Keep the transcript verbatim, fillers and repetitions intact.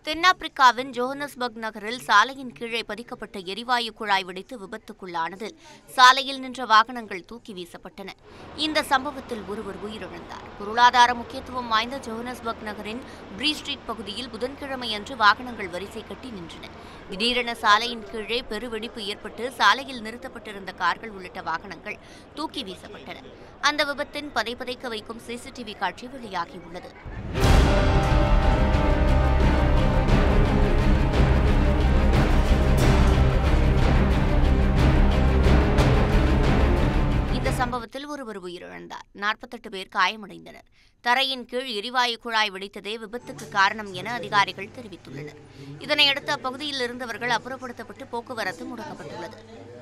தென்னாப்பிரிக்காவின் ஜோஹன்னஸ்பர்க் நகரில் சாலையின் கீழே பதிக்கப்பட்ட எரிவாயு குழாய் வெடித்து விபத்துக்குள்ளானதில் சாலையில் நின்ற வாகனங்கள் தூக்கி வீசப்பட்டன. இந்த சம்பவத்தில் ஒருவர் உயிரிழந்தார். பொருளாதார முக்கியத்துவம் வாய்ந்த ஜோஹன்னஸ்பர்க் நகரின் பிரீ ஸ்ட்ரீட் பகுதியில் புதன்கிழமையன்று வாகனங்கள் வரிசை கட்டி நின்றன. திடீரென சாலையின் கீழே பெருவெடிப்பு ஏற்பட்டு சாலையில் நிறுத்தப்பட்டிருந்த கார்கள் உள்ளிட்ட வாகனங்கள் தூக்கி வீசப்பட்டன. அந்த விபத்தின் பதைபதைக்க வைக்கும் சிசிடிவி காட்சி வெளியாகியுள்ளது. சம்பவத்தில் ஒருவர் உயிரிழந்தார். நாற்பத்தெட்டு பேர் காயமடைந்தனர். தரையின் கீழ் எரிவாயு குழாய் வெடித்ததே விபத்துக்கு காரணம் என அதிகாரிகள் தெரிவித்துள்ளனர். இதனையடுத்து அப்பகுதியில் இருந்தவர்கள் அப்புறப்படுத்தப்பட்டு போக்குவரத்து முடக்கப்பட்டுள்ளது.